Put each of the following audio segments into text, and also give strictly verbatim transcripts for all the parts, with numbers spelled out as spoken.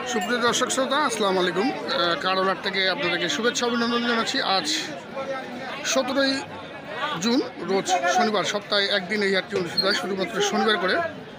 সুপ্রিয় দর্শক শ্রোতা, আসসালামু আলাইকুম। কারোলার থেকে আপনাদেরকে শুভেচ্ছা অভিনন্দন জানাচ্ছি। আজ সতেরোই জুন, রোজ শনিবার। সপ্তাহে একদিন এই হাটটি অনুষ্ঠিত হয়, শুধুমাত্র শনিবার করে।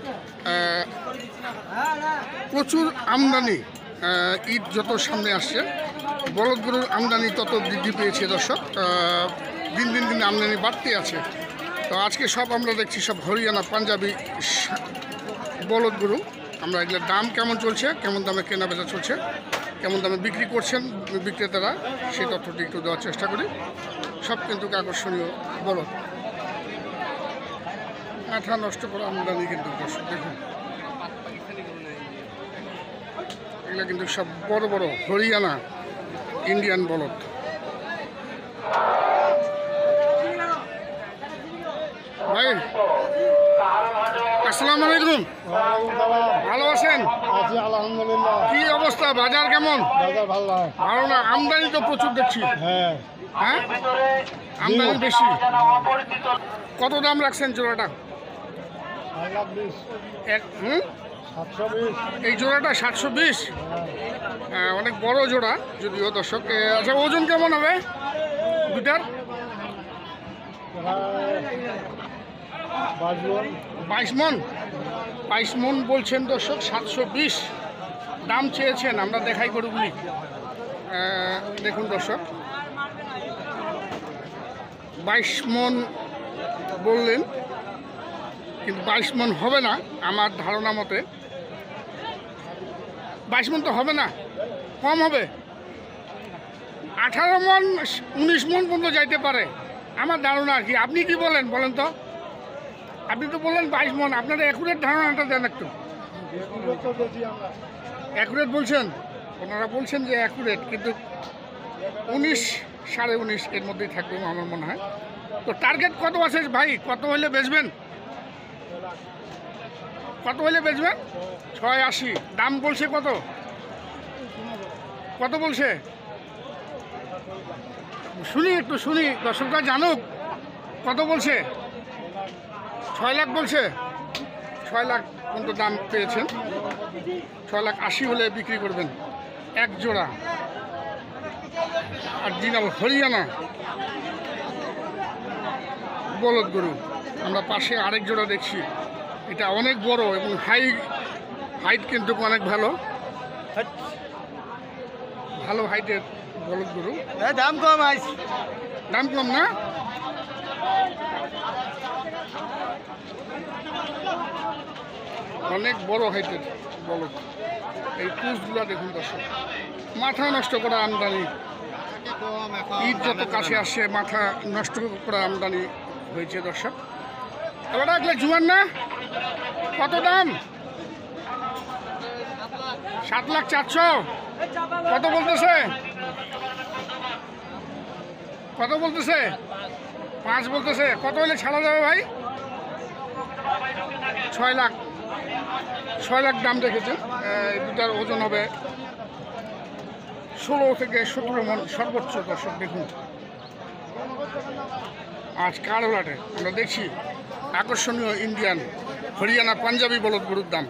প্রচুর আমদানি, ঈদ যত সামনে আসছে বলদ গরুর আমদানি তত বৃদ্ধি পেয়েছে দর্শক। দিন দিন দিন আমদানি বাড়তে আছে। তো আজকে সব আমরা দেখছি সব হরিয়ানা পাঞ্জাবি বলদ গরু। আমরা এগুলোর দাম কেমন চলছে, কেমন দামে কেনা বেচা চলছে, কেমন দামে বিক্রি করছেন বিক্রেতারা, সেই তথ্যটি একটু দেওয়ার চেষ্টা করি। সব কিন্তু আকর্ষণীয় বলদ, মাথা নষ্ট করা আমদানি কিন্তু দর্শক দেখুন। এগুলো কিন্তু সব বড় বড় হরিয়ানা ইন্ডিয়ান বলদ। ভাই আসসালামু আলাইকুম, ভালো আছেন? আলহামদুলিল্লাহ। কি অবস্থা, বাজার কেমন? ভালো না, আমদানি তো প্রচুর দেখছি। হ্যাঁ হ্যাঁ, আমদানি বেশি। কত দাম রাখছেন জোড়াটা? এক হুম এই জোড়াটা সাতশো বিশ, অনেক বড় জোড়া যদিও দর্শক। আচ্ছা, ওজন কেমন হবে দুটার? বাইশ মন বাইশ মন বলছেন দর্শক। সাতশো বিশ দাম চেয়েছেন, আমরা দেখাই গরুগুলি। দেখুন দর্শক, বাইশ মন বললেন, কিন্তু বাইশ মন হবে না আমার ধারণা মতে। বাইশ মন তো হবে না, কম হবে। আঠারো মন উনিশ মন পর্যন্ত যাইতে পারে আমার ধারণা আর কি। আপনি কি বলেন বলেন তো? আপনি তো বললেন বাইশ মন, আপনারা অ্যাকুরেট ধারণাটা দেন একটু। অ্যাকুরেট বলছেন, ওনারা বলছেন যে অ্যাকুরেট, কিন্তু উনিশ সাড়ে উনিশ এর মধ্যেই থাকবে আমার মনে হয়। তো টার্গেট কত আছে ভাই? কত হলে বেচবেন? কত হলে বেচবেন? ছয় আশি দাম বলছে। কত কত বলছে শুনি, একটু শুনি, দর্শকরা জানুক কত বলছে। ছয় লাখ বলছে। ছয় লাখ পর্যন্ত দাম পেয়েছেন। ছয় লাখ আশি হলে বিক্রি করবেন এক জোড়া। আর জিনাল হরিয়ানা বলদ গরু। আমরা পাশে আরেক জোড়া দেখছি, এটা অনেক বড় এবং হাই হাইট কিন্তু অনেক ভালো ভালো হাইটের বলদ গরু। দাম কম আইস দাম কম না? অনেক বড় হাইটের বলদ। এই কুচগুলা দেখুন দর্শক, মাথা নষ্ট করা আমদানি। ঈদ যত কাছে আসছে মাথা নষ্ট করা আমদানি হয়েছে দর্শক। এবার এগুলো জুয়ান না? কত দাম? সাত লাখ চারশো। কত বলতেছে? কত বলতেছে? পাঁচ বলতেছে। কত হলে ছাড়া যাবে ভাই? ছয় লাখ ছয় লাখ দাম রেখেছেন। দুটার ওজন হবে ষোলো থেকে সতেরো মন সর্বোচ্চ দর্শক দেখুন। আজ কারোলাটে আমরা দেখছি আকর্ষণীয় ইন্ডিয়ান হরিয়ানা পাঞ্জাবি বলদ গরুর দাম।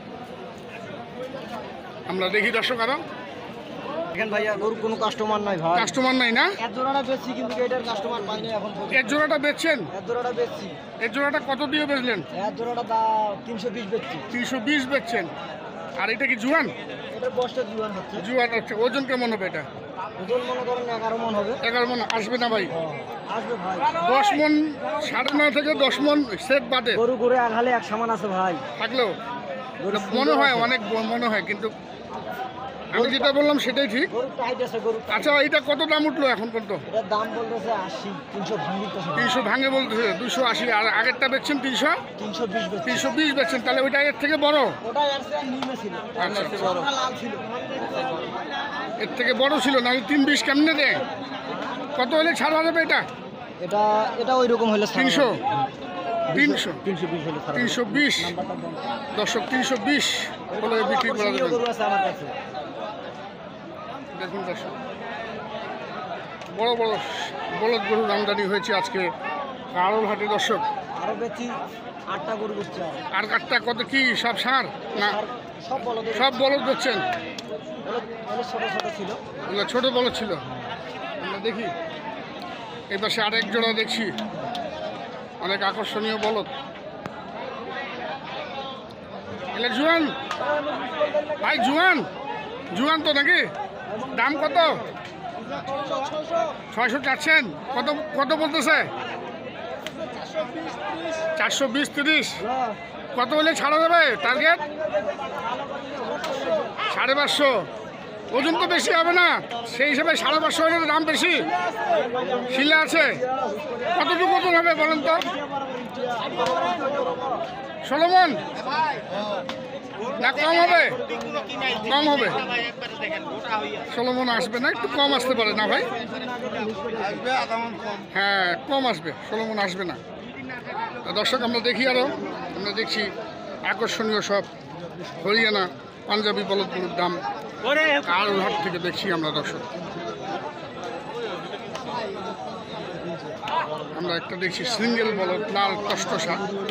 আমরা দেখি দর্শক আরো। দেখেন ভাইয়া, গরুর কোনো কাস্টমার নাই ভাই। কাস্টমার নাই না? এক জোড়াটা বেচছি, কিন্তু এটার কাস্টমার পাইনি এখন। এক জোড়াটা বেচছেন? এক জোড়াটা বেচছি। এক জোড়াটা কত দিয়ে বেচলেন? এক জোড়াটা দাম তিনশো বিশ বেচছি। তিনশো বিশ বেচছেন। আর এটা কি জুয়ান? এটার বয়সটা জুয়ান হচ্ছে। জুয়ান হচ্ছে। ওজন কেমন হবে এটা? ওজন মনে করেন এগারো মন হবে। এগারো মন আসবে না ভাই? আসবে ভাই। দশ মন, সাড়ে নয় থেকে দশ মন সেট বাদে গরু গরু এক হালে এক সমান আছে ভাই। থাকলেও মনে হয় অনেক মনে হয়, কিন্তু আমি যেটা বললাম সেটাই ঠিক। গরু টাইট আছে, গরু। আচ্ছা, এটা কত দাম উঠলো এখন পর্যন্ত? এটার দাম বলতেছে আশি। তিনশো ভাঙিতেছে। তিনশো ভাঙে বলতেছে। দুশো আশি। আর আগেরটা বেচছেন তিনশো তিনশো বিশ বেচছি। তিনশো বিশ বেচছেন। তাহলে ওইটা এর থেকে বড়? ওটা এর চেয়ে নিমে ছিল। আচ্ছা, বড় লাল ছিল। এর থেকে বড় ছিল না? তিন বিশ কেমনে দেয়? কত হলে ছাড়া যাবে এটা? এটা এটা ওই রকম হলে তিনশো তিনশো তিনশো বিশ হলে তিনশো বিশ দর্শক, তিনশো বিশ হলে বিক্রি করা যাবে। আমার কাছে দেখুন দর্শক, বড় বড় বলদ গরুর আমদানি হয়েছে আজকে কারোলহাটে দর্শক। আরো বেশি আটটা গরু বেচছে। আর আটটা কত কি সব সার না সব বলদ সব বলদ বেচছেন? এগুলো ছোট ছোট ছিল। ওগুলো ছোটো বলদ ছিল। আমরা দেখি এই পাশে আরেক জোড়া দেখছি, অনেক আকর্ষণীয় বলদ। এগুলো জুয়ান ভাই, জুয়ান জুয়ান তো নাকি? দাম কত? ছয়শো চাচ্ছেন? কত কত বলতেছে? চারশো বিশ তিরিশ। কত হলে ছাড়া যাবে টার্গেট? সাড়ে পাঁচশো। ওজন তো বেশি হবে না, সেই হিসাবে সাড়ে পাঁচশো হলে দাম বেশি। শিলা আছে, কতটুকু ওজন হবে বলেন তো? ষোলো মন না কম হবে? কম হবে, ষোলো মন আসবে না, একটু কম আসতে পারে না ভাই? হ্যাঁ কম আসবে, ষোলো মন আসবে না। তা দর্শক আমরা দেখি, আরও আমরা দেখছি আকর্ষণীয় সব হরিয়ানা পাঞ্জাবি বলদগুলোর দাম আর হাট থেকে দেখছি আমরা দর্শক। আমরা একটা দেখছি সিঙ্গেল বলদ, লাল টসটসা।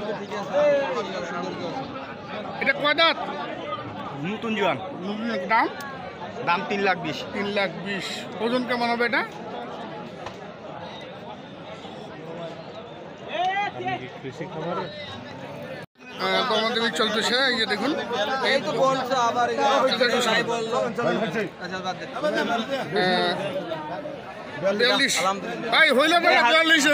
এটা কয় দাঁত? নতুন জোয়ান, দাম? দাম তিন লাখ বিশ। তিন লাখ বিশ। ওজন কেমন হবে এটা? তোমাদের চলতেছে, এই যে দেখুন এই তো বলছো আবার বিয়াল্লিশ ভাই হইল না? বিয়াল্লিশে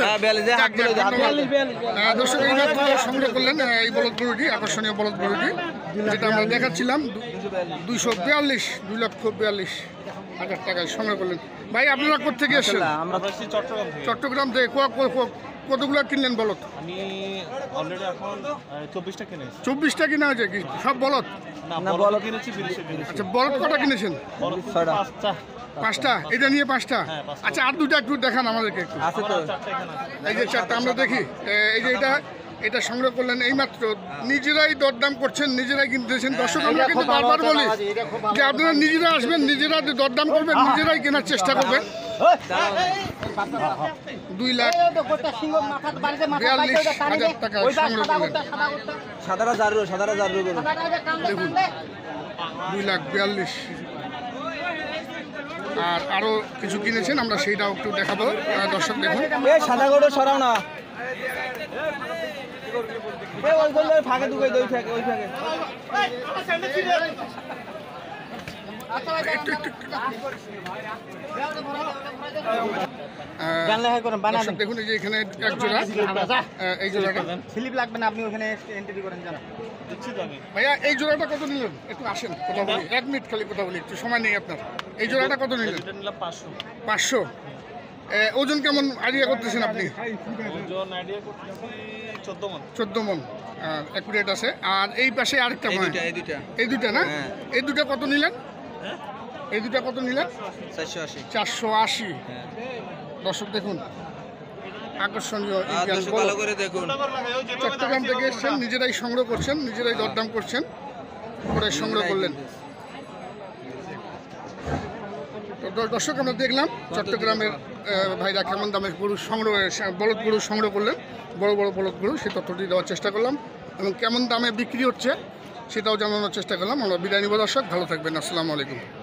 দর্শক এই মাত্র সংগ্রহ করলেন এই বলদ গরুটি, আকর্ষণীয় বলদ গরুটি যেটা আমরা দেখাচ্ছিলাম। দুইশো বিয়াল্লিশ, দুই লক্ষ বিয়াল্লিশ হাজার টাকায় সংগ্রহ করলেন। ভাই আপনারা কোথেকে এসেছেন? আমরা চট্টগ্রাম থেকে। চট্টগ্রাম থেকে। কতগুলো কিনলেন বলদ? আমি অলরেডি এখন চব্বিশটা কিনেছি। চব্বিশটা কিনা হয়েছে কি সব বলদ? না বলদ কিনেছি বিদেশে কিনেছি। আচ্ছা বলদ কটা কিনেছেন? বলদ পাঁচটা। পাঁচটা? এটা নিয়ে পাঁচটা? হ্যাঁ, পাঁচটা। আচ্ছা আর দুটা একটু দেখান আমাদেরকে একটু। আছে তো চারটা এখানে আছে। এই যে চারটা আমরা দেখি, এ- এই যে এটা এটা সংগ্রহ করলেন এইমাত্র, নিজেরাই দরদাম করছেন, নিজেরাই কিনতেছেন। দর্শক আমরা কিন্তু বারবার বলি যে আপনারা নিজেরা আসবেন, নিজেরা দরদাম করবেন, নিজেরাই কেনার চেষ্টা করবেন। দুই লাখ বিয়াল্লিশ হাজার টাকা সংগ্রহ করলেন। সাদারা জারু সাদারা জারু গরু। দেখুন দুই লাখ বিয়াল্লিশ। আর আরও কিছু কিনেছেন, আমরা সেইটাও একটু দেখাবো আহ, দর্শক দেখুন। এই সাদা গরু সরাও না। এই ওই গরু ফাঁকে দুই দুই ফাঁকে ওই ফাঁকে। একটু একটু একটু। আহ, জানলে হয় কোন বানান। দর্শক দেখুন এই যে এখানে এক জোড়া, আহ, এই জোড়াটা স্লিপ লাগবে না, আপনি ওখানে এন্ট্রি করেন জানা। দিচ্ছি তো আমি। ভাইয়া এই জোড়াটা কত নিলেন? একটু আসেন কথা বলি, এক মিনিট খালি কথা বলি, একটু সময় নেই আপনার। এই জোড়াটা কত নিলেন? এটা নিলাম পাঁচশো। পাঁচশো। ওজন কেমন আইডিয়া করতেছেন আপনি? ওজন আইডিয়া করতেছি চোদ্দ মন। চোদ্দ মন অ্যাকুরেট আছে। আর এই পাশে আরেকটা মনে হয়। এই দুইটা এই দুটা না? হ্যাঁ। এই দুটা কত নিলেন? হ্যাঁ? এই দুটা কত নিলেন? চারশো আশি। চারশো আশি। দর্শক দেখুন আকর্ষণীয় ইন্ডিয়ান দর্শক বলদ। ভালো করে দেখুন। চট্টগ্রাম থেকে এসছেন, নিজেরাই সংগ্রহ করছেন, নিজেরাই দরদাম করছেন, করে সংগ্রহ করলেন। তো দ- দর্শক আমরা দেখলাম চট্টগ্রামের আহ, ভাইরা কেমন দামের গরু সংগ্রহ, বলদ গরু সংগ্রহ করলেন, বড় বড় বলদ গরু, সেই তথ্যটি দেওয়ার চেষ্টা করলাম এবং কেমন দামে বিক্রি হচ্ছে সেটাও জানানোর চেষ্টা করলাম। আমরা বিদায় নিব দর্শক, ভালো থাকবেন, আসসালামু আলাইকুম।